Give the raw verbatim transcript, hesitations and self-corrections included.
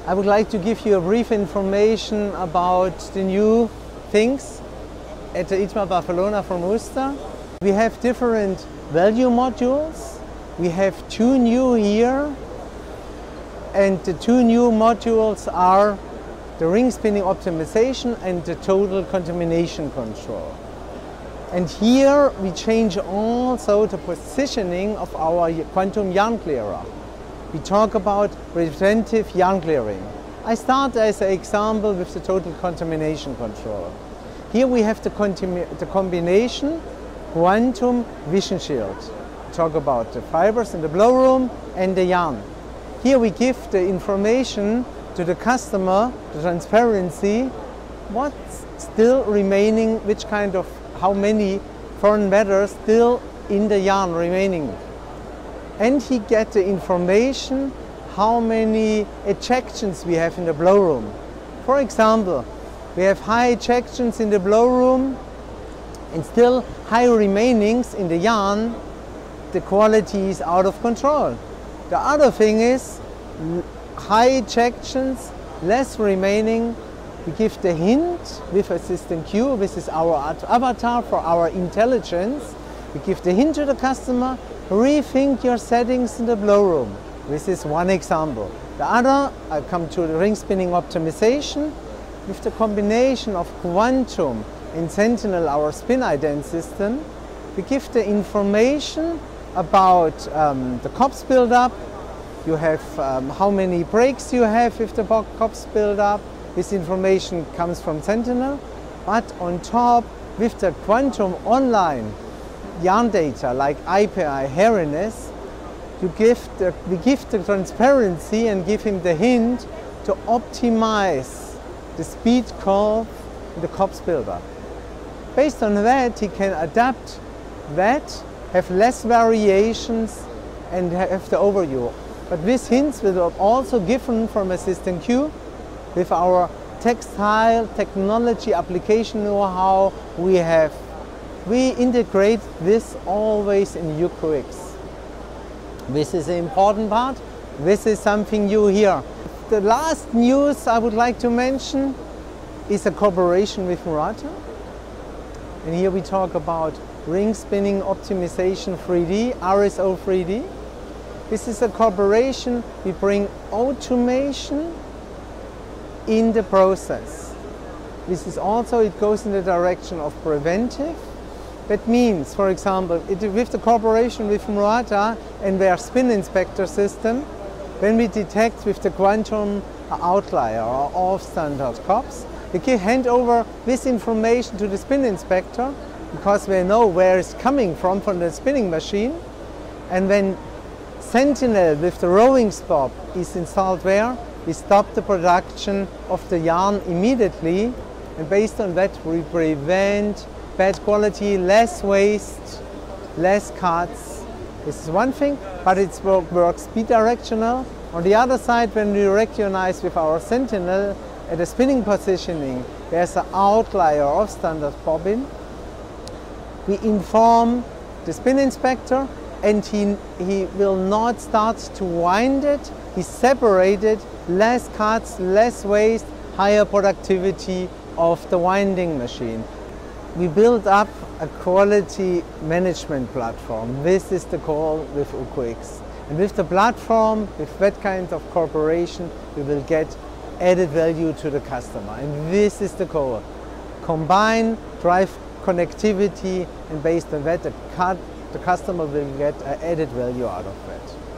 I would like to give you a brief information about the new things at the ITMA Barcelona from Worcester. We have different value modules. We have two new here, and the two new modules are the ring spinning optimization and the total contamination control. And here we change also the positioning of our quantum yarn clearer. We talk about preventive yarn clearing. I start as an example with the total contamination control. Here we have the, the combination quantum vision shield. We talk about the fibers in the blow room and the yarn. Here we give the information to the customer, the transparency, what's still remaining, which kind of, how many foreign matter still in the yarn remaining. And he gets the information how many ejections we have in the blow room. For example, we have high ejections in the blow room and still high remainings in the yarn. The quality is out of control. The other thing is high ejections, less remaining. We give the hint with a System Q. This is our avatar for our intelligence. We give the hint to the customer, rethink your settings in the blow room. This is one example. The other, I come to the ring spinning optimization. With the combination of Quantum and Sentinel, our spin ident system, we give the information about um, the C O P S buildup. You have um, how many breaks you have with the C O P S buildup. This information comes from Sentinel. But on top, with the Quantum online yarn data like I P I hairiness, you give the, we give the transparency and give him the hint to optimize the speed curve in the C O P S buildup. Based on that, he can adapt that, have less variations, and have the overview. But these hints will also given from a System Q with our textile technology application know-how we have. We integrate this always in U Q X. This is an important part. This is something new here. The last news I would like to mention is a cooperation with Murata. And here we talk about ring spinning optimization three D, R S O three D. This is a cooperation. We bring automation in the process. This is also, it goes in the direction of preventive. That means, for example, it, with the cooperation with Murata and their spin inspector system, when we detect with the quantum outlier or off-standard C O P S, we can hand over this information to the spin inspector because we know where it's coming from from the spinning machine. And when Sentinel with the rowing stop is installed there, we stop the production of the yarn immediately, and based on that we prevent bad quality, less waste, less cuts. This is one thing, but it works bidirectional. On the other side, when we recognize with our Sentinel at the spinning positioning, there's an outlier of standard bobbin, we inform the spin inspector, and he, he will not start to wind it. He separated, less cuts, less waste, higher productivity of the winding machine. We build up a quality management platform. This is the goal with U Q X. And with the platform, with that kind of cooperation, we will get added value to the customer. And this is the goal. Combine, drive connectivity, and based on that, the, the customer will get added value out of that.